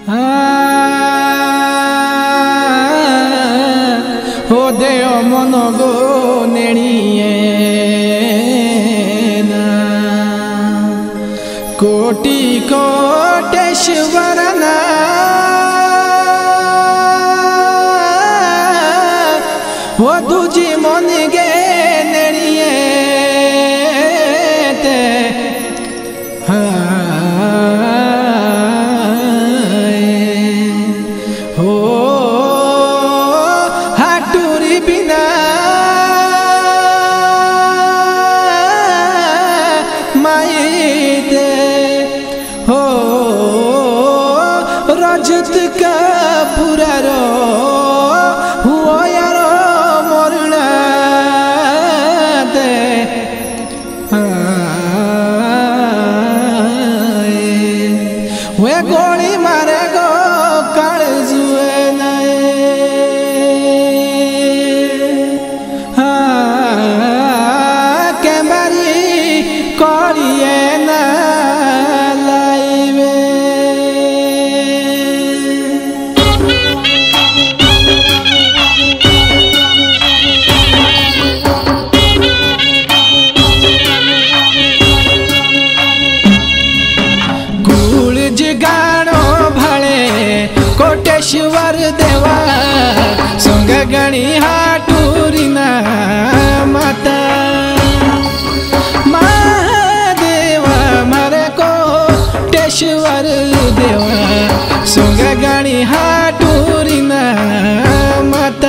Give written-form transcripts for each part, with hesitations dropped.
हो देव मन गो नेणिए ना कोटि कोटेश्वर ना हो दूजी मन गे नेणिए ते हो हाटूरी बिना माई दे हो रजत का पूरा रो हुआ यारो मरना दे वे गोली मारे गो काल जुए नए के बारी करिए ना लाइवे गाणो भले कोटेश्वर देवा संग गणी हाटूरी ना माता महादेवा मारे कोटेश्वर देवा संग गणी हाटूरी ना माता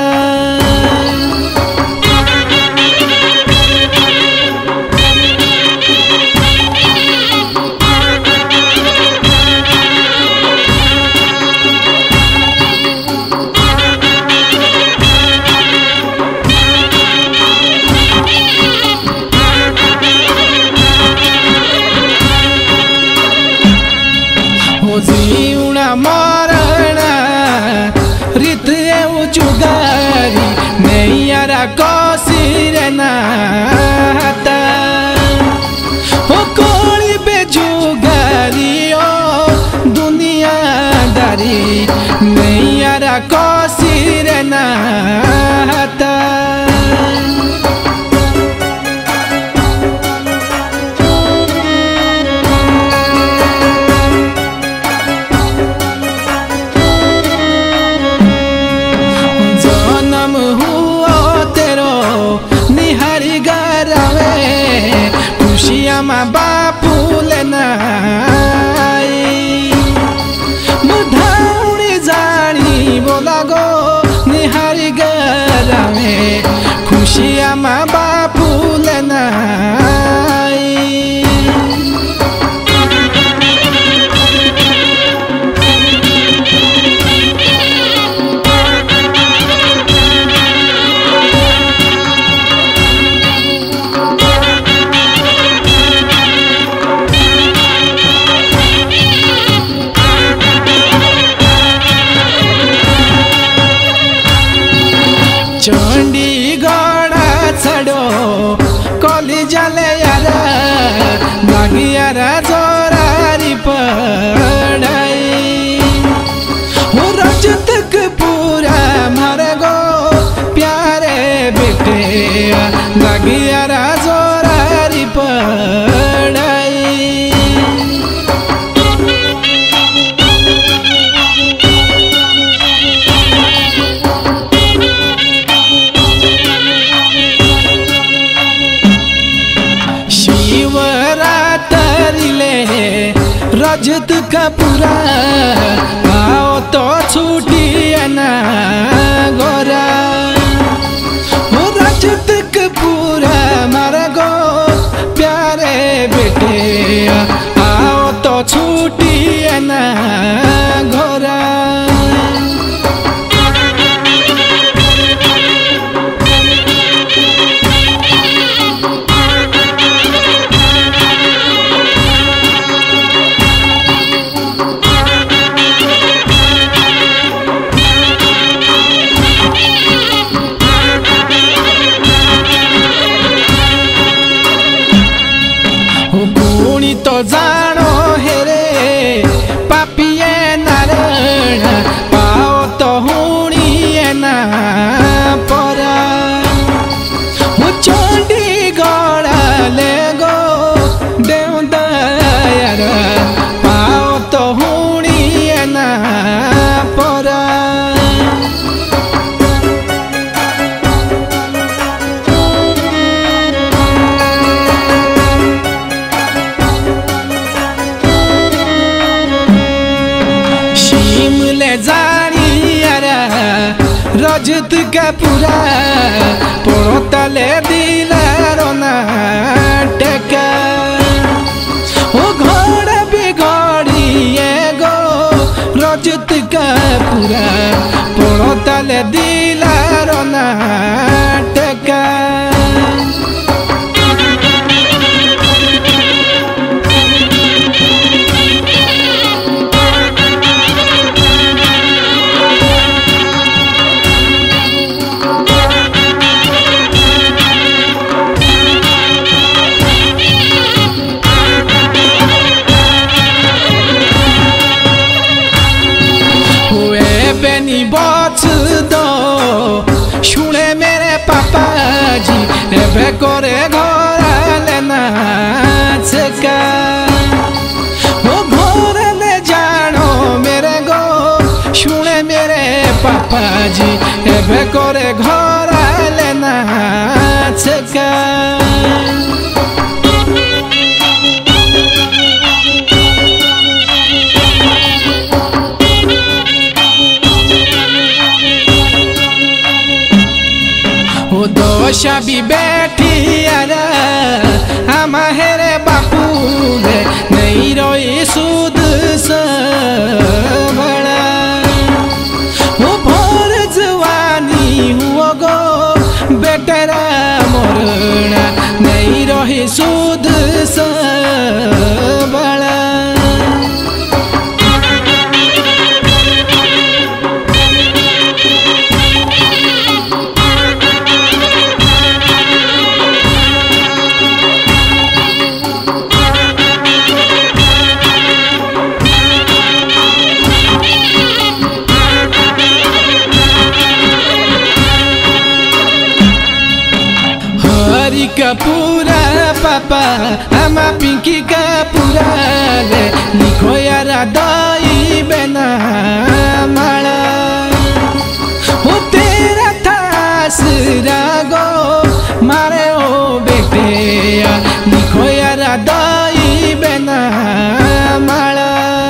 जीवना मरणा रीत चुगारी नैयारा कौशिर नाता हो कोली बेजुगारी ओ दुनियादारी नैयारा कौशिर नाता खुशियाँ बापू लेना मुधाउनी जानी बोला गो निहारी गरा में खुशियाँ बापू लेना चंडीगढ़ छड़ो कली जले यार बागी यार जोरारी पढ़ाई हो रजत पूरा मारे गो प्यारे बेटे बागी यार जोरारी पढ़ाई रजत का पूरा आओ तो छूटी ना गोरा हो रजत का पूरा मारा गो प्यारे बेटे आओ तो छूटी ना गोरा तो जानो हेरे पापिये नारे रजत का पूरा पोड़ो तले दिला रोना टेका ओ घोड़ा बिगड़िए गो रजत का पूरा पोड़ो तले दिला रोना टेका बेनी बच दो शुणे मेरे पापा जी एबे करे घर लेना चका वो घर ले जानो मेरे गो शुणे मेरे पापा जी एबे करे घर लेना चका दोषा भी बैठी आरा हम हेरे बापू रे नहीं रोई सूद सबड़ा वो भोर जवानी हुआ गो बेटरा मोरना नहीं रोही सूद सबड़ा का पूरा पापा हम पिंकी का पूरा ले लिखो यार दाई बेना माला हो तेरा थास रागो मारे ओ बेटे लिखो यार दाई बेना माला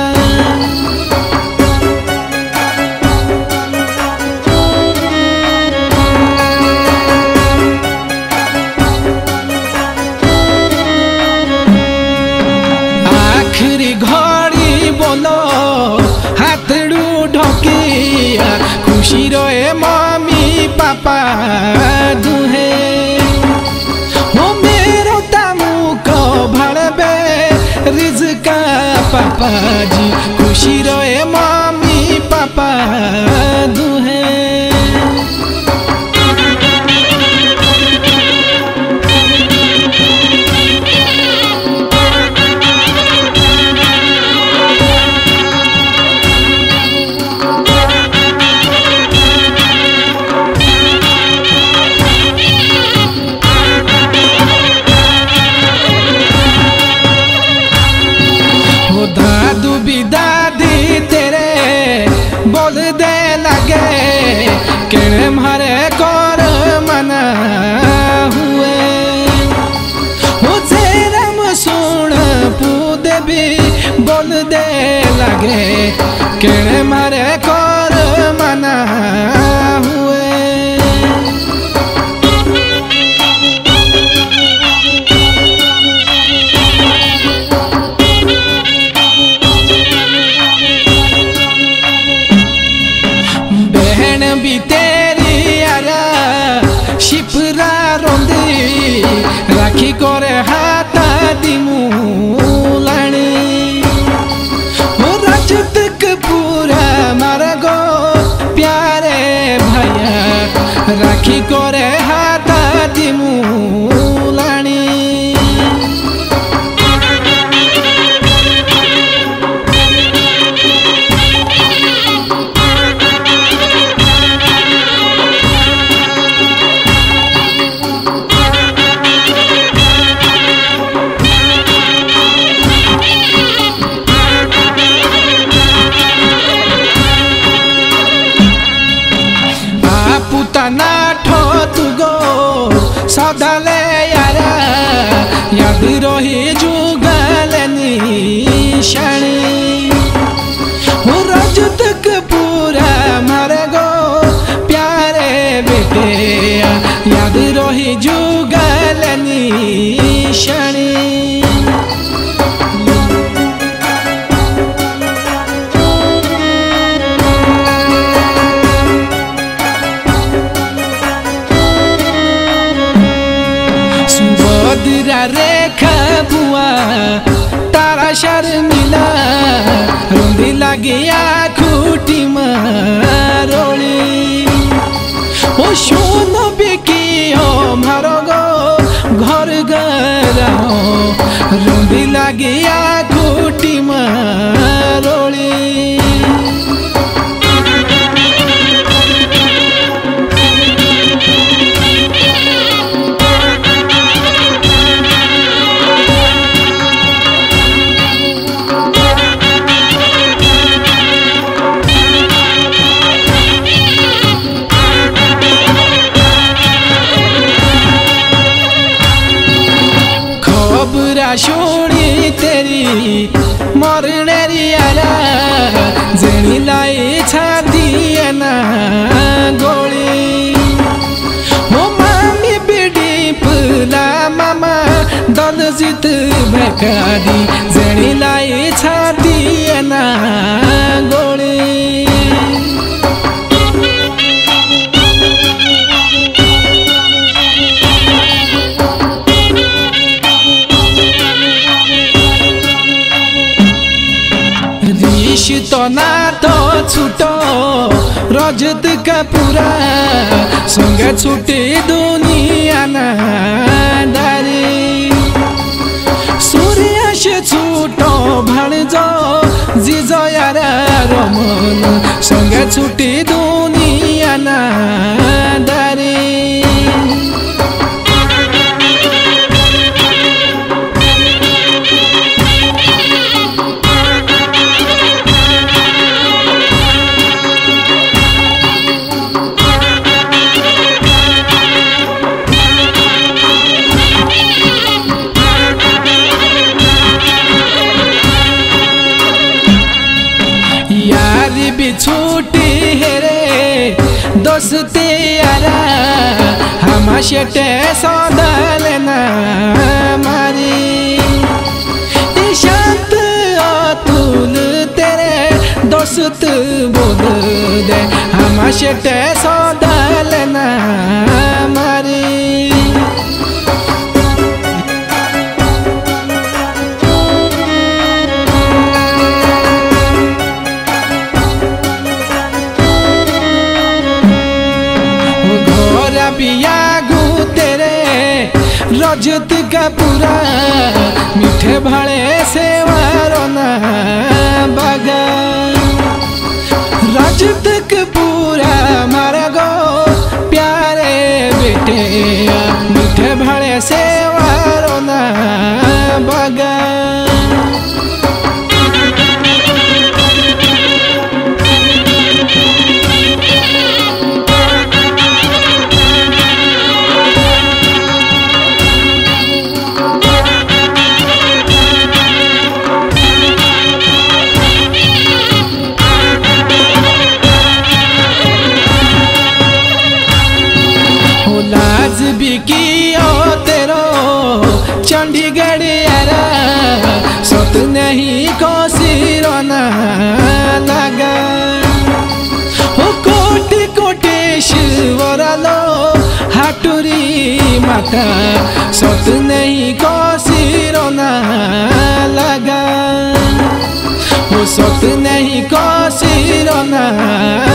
घड़ी बोलो हाथड़ू ढोकिया खुशी रोए मम्मी पापा दुहे हो मेरो तामू को भड़बे रिज़का पापा जी खुशी रोए मम्मी पापा दुहे दादू भी दादी तेरे बोल दे लगे केने मारे कर मना हुए हो तेरम सुन पूदे भी बोल दे लगे केने मारे कर मना हुए भी तेरी आरा शिपरा रोंदी राखी करे हाथा दिमू लाणी हो रजत पूरा मारा गो प्यारे भैया राखी करे हाथा दिमू लाणी नाठो तू गो सदाले यारा याद रही जुगल निशानी हो रजत पूरा मारे गो प्यारे लागिया खूटी मारोली ओ सोनो बिकी हो मारो गो घर गरा रुंदी लागिया खूटी मारोली शोड़ी तेरी मरने रियाला जनी लाई छाती ना गोली हो मामी बेटी पुला मामा दल जित भकारी जनी लाई छाती ना गोली तो ना तो छूटो रजत का पूरा संग छूटे दुनिया ना डारी सूर्य से छूटो भाण जो जीजो यार रमन संग छूटे दुनिया ना डारी भी छूटी है रे दोस्ती यारा हम शेटे सौदा लेना मारी शांत अतुल तेरे दोस्त बोल दे हम शेटे सौदा लेना मारी पिया गु तेरे रजत का पूरा मीठे भाड़े से वारोना बगा रजत का पूरा मारा गो प्यारे बेटे मीठे भाड़े से वारोना बगा लाज बिकी ओ तेरो चंडीगढ़ यारा सत नहीं कोसिरो ना लगा हो कोटि कोटेश्वरा लो हाटुरी माता सत नहीं कोसिरो ना लगा हो सत नहीं कोसिरो ना